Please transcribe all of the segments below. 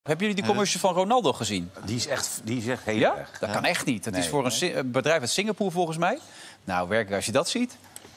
Hebben jullie die commercial van Ronaldo gezien? Die is echt heel Ja? erg. Dat kan echt niet. Het is voor een bedrijf uit Singapore volgens mij. Nou, werkelijk, als je dat ziet...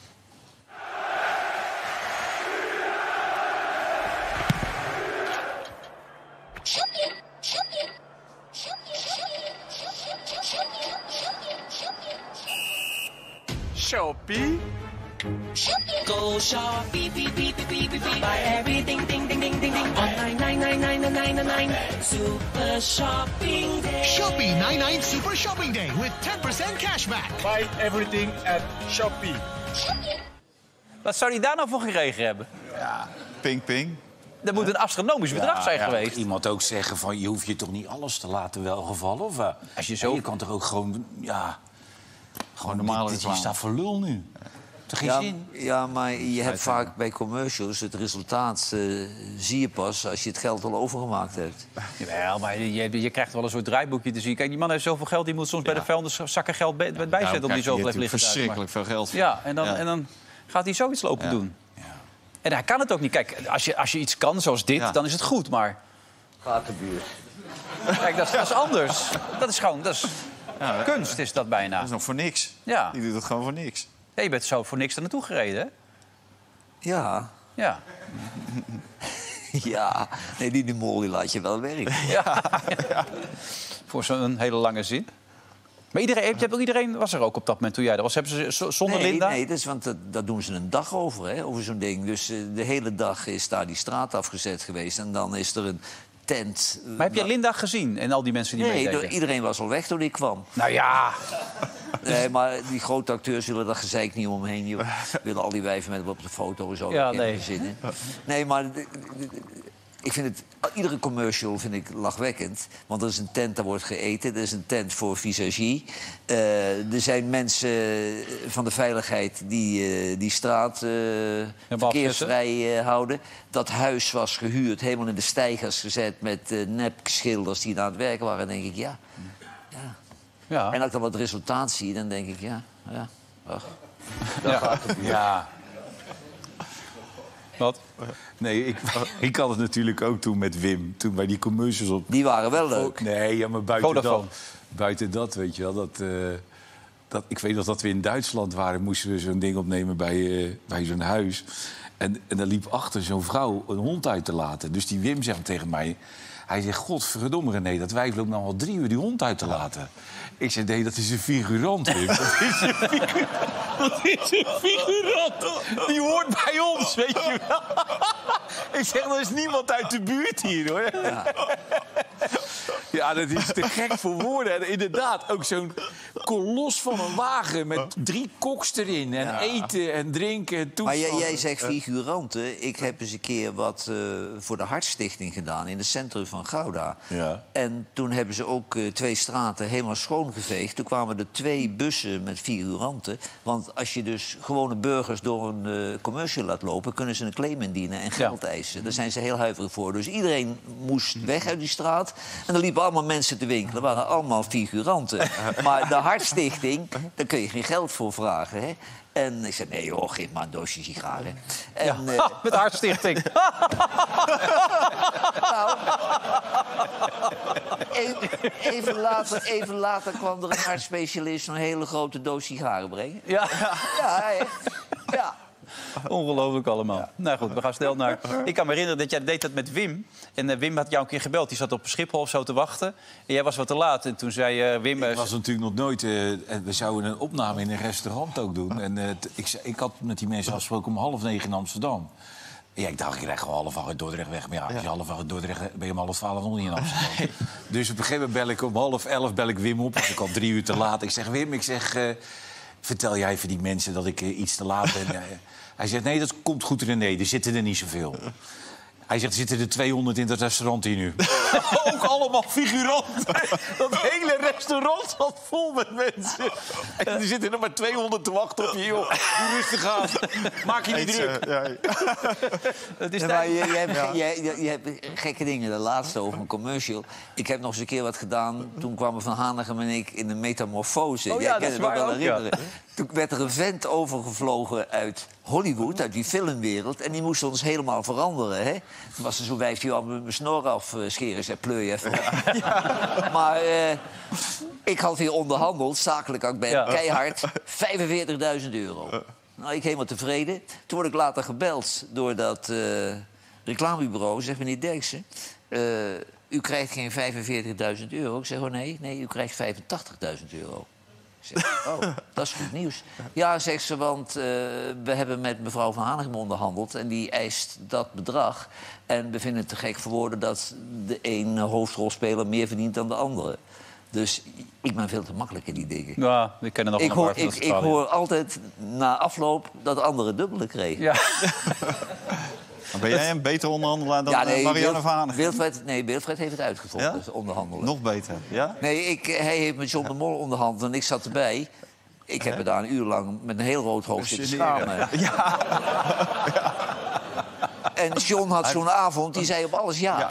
Shopee. Go Shopee, beep, beep, beep, beep, beep, beep. Buy everything, ding, ding, ding, ding, ding. On 9999999. Super Shopping Day. Shopee 99 Super Shopping Day with 10% cashback. Buy everything at Shopee. Wat zou hij daar nou voor gekregen hebben? Ja. Ping, ping. Dat moet een astronomisch bedrag zijn geweest. Iemand ook zeggen van, je hoeft je toch niet alles te laten welgevallen? Of, Als je zo... je kan toch ook gewoon, gewoon normale dit reclame. staat voor lul nu. Toch geen Ja, zin? ja, maar je hebt vaak bij commercials het resultaat zie je pas als je het geld al overgemaakt hebt. Jawel, maar je krijgt wel een soort draaiboekje te zien. Kijk, die man heeft zoveel geld, die moet soms bij de vuilniszakken geld bijzetten... om die zoveel heeft liggen. Verschrikkelijk veel geld. Ja, en dan gaat hij zoiets lopen doen. Ja. En hij kan het ook niet. Kijk, als je iets kan zoals dit, dan is het goed, maar... Gaat de buurt. Kijk, dat is anders. Dat is gewoon... kunst is dat bijna. Dat is nog voor niks. Ja. Die doet het gewoon voor niks. Ja, je bent zo voor niks er naartoe gereden, hè? Ja. Ja. Ja. Nee, die mol die laat je wel werken. Ja. Voor zo'n hele lange zin. Maar iedereen was er ook op dat moment toen jij er was. Hebben ze zonder Linda? Nee, dat is, want dat doen ze een dag over, hè, over zo'n ding. Dus de hele dag is daar die straat afgezet geweest. En dan is er een tent. Maar heb je Linda gezien en al die mensen die meededen? Nee, iedereen was al weg toen ik kwam. Nou ja... Nee, maar die grote acteurs willen dat gezeik niet omheen. Die willen al die wijven met op de foto en zo. Ja, nee. Nee, maar ik vind het... Iedere commercial vind ik lachwekkend. Want er is een tent, daar wordt gegeten. Er is een tent voor visagie. Er zijn mensen van de veiligheid die straat verkeersvrij houden. Dat huis was gehuurd, helemaal in de steigers gezet... met nepschilders die aan het werken waren. Dan denk ik, ja. Ja. En als ik dan wat resultaat zie, dan denk ik, ach. Ja. Wat? Nee, ik had het natuurlijk ook toen met Wim. Toen bij die commercials op... Die waren wel leuk. Nee, ja, maar buiten dat, weet je wel... ik weet nog dat we in Duitsland waren... moesten we zo'n ding opnemen bij zo'n huis. En daar liep achter zo'n vrouw een hond uit te laten. Dus die Wim zegt tegen mij... Hij zegt, godverdomme René, dat wijf loopt nou al 3 uur die hond uit te laten. Ik zei, nee, dat is een figurant, Wim. Dat is een figurant. Die hoort bij ons, weet je wel. Ik zeg, er is niemand uit de buurt hier, hoor. Ja, dat is te gek voor woorden. En inderdaad, ook zo'n kolos van een wagen met 3 koks erin. En eten en drinken en toestanden. Maar jij zegt figuranten. Ik heb eens een keer wat voor de Hartstichting gedaan in het centrum van Gouda. Ja. En toen hebben ze ook 2 straten helemaal schoongeveegd. Toen kwamen er 2 bussen met figuranten. Want als je dus gewone burgers door een commercial laat lopen... kunnen ze een claim indienen en geld eisen. Daar zijn ze heel huiverig voor. Dus iedereen moest weg uit die straat. En er liepen allemaal mensen te winkelen. Dat waren allemaal figuranten. Maar de Hartstichting, daar kun je geen geld voor vragen, hè? En ik zei, nee joh, geef maar een doosje sigaren. En, met de Hartstichting. Nou, even later kwam er een hartspecialist... een hele grote doos sigaren brengen. Ja. Ja, echt. Ja. Ongelooflijk allemaal. Ja. Nou goed, we gaan snel naar... Ik kan me herinneren dat jij deed dat met Wim. En Wim had jou een keer gebeld. Die zat op Schiphol of zo te wachten. En jij was wat te laat. En toen zei Wim... Ik was natuurlijk nog nooit... we zouden een opname in een restaurant ook doen. En ik had met die mensen afgesproken om 8:30 in Amsterdam. Ja, ik dacht, ik krijg gewoon 11:30 uit Dordrecht weg. Maar als je 11:30 uit Dordrecht ben je om 11:30 nog niet in Amsterdam. Dus op een gegeven moment bel ik om 10:30 bel ik Wim op. Was ik al 3 uur te laat. Ik zeg, Wim, vertel jij even die mensen dat ik iets te laat ben... Hij zegt, nee, dat komt goed, René. Er zitten er niet zoveel. Hij zegt, er zitten er 200 in het restaurant hier nu. Ook allemaal figuranten. Dat hele restaurant zat vol met mensen. En er zitten nog maar 200 te wachten op je, joh. Doe rustig aan. Maak je niet druk. Maar je hebt gekke dingen. De laatste over een commercial. Ik heb nog eens een keer wat gedaan. Toen kwamen Van Hanegem en ik in de metamorfose. Oh, Jij ja, kan dat het ook wel ook, herinneren. ja. Toen werd er een vent overgevlogen uit Hollywood, uit die filmwereld. En die moest ons helemaal veranderen, hè? Toen was er zo'n wijf die al mijn snor afscheren. Zei, pleur je even op. Maar ik had weer onderhandeld, zakelijk ook ben keihard, €45.000. Nou, ik helemaal tevreden. Toen word ik later gebeld door dat reclamebureau. Zegt meneer Derksen, u krijgt geen €45.000. Ik zeg, oh nee, u krijgt €85.000. Ik zeg, oh, dat is goed nieuws. Ja, zegt ze, want we hebben met mevrouw Van Hanegem onderhandeld... en die eist dat bedrag. En we vinden het te gek voor woorden dat de een hoofdrolspeler meer verdient dan de andere. Dus ik ben veel te makkelijk in die dingen. Ja, we kennen nog een paar. Ik hoor altijd na afloop dat anderen dubbele kregen. Ja. Ben jij een betere onderhandelaar dan Marianne van Hanegem? Wilfred heeft het uitgevonden, Ja? dus onderhandelen. Nog beter, ja? Nee, hij heeft met John de Mol onderhandeld en ik zat erbij. Ik heb me daar een uur lang met een heel rood hoofd zitten schamen. Ja. En John had zo'n avond, die zei op alles ja.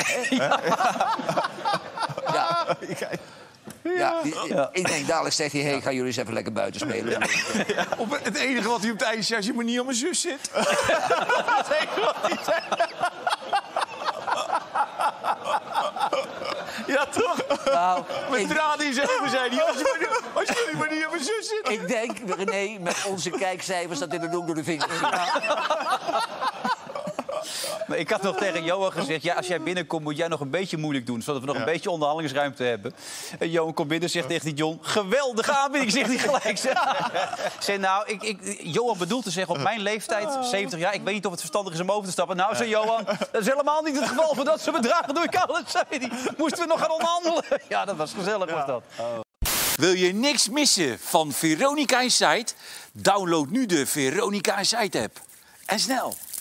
Ja. Ik denk, dadelijk zegt hij, hey, gaan jullie eens even lekker buiten spelen. Ja. Het enige wat hij op het ijs zei, als je maar niet op mijn zus zit. Dat is echt wat hij zei. Ja, toch? Nou, met tranen in zijn ogen zei hij, als jullie maar niet op mijn zus zitten. Ik denk, René, met onze kijkcijfers dat dit er ook door de vingers Maar ik had nog tegen Johan gezegd... ja, als jij binnenkomt moet jij nog een beetje moeilijk doen... zodat we nog een beetje onderhandelingsruimte hebben. En Johan komt binnen en zegt tegen die John... geweldige aanbieding, zegt hij gelijk. Zeg, nou, Johan bedoelt te zeggen op mijn leeftijd, 70 jaar... ik weet niet of het verstandig is om over te stappen. Nou, zei Johan, dat is helemaal niet het geval... voor dat ze bedragen door kan. Zei hij. Moesten we nog gaan onderhandelen. Ja, dat was gezellig, was dat. Wil je niks missen van Veronica Inside? Download nu de Veronica Inside app. En snel!